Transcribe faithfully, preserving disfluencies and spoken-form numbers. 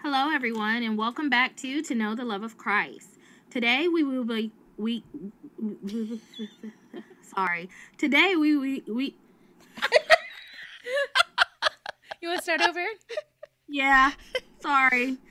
Hello, everyone, and welcome back to To Know the Love of Christ. Today we will be we. Sorry. Today we we we. You want to start over? Yeah. Sorry.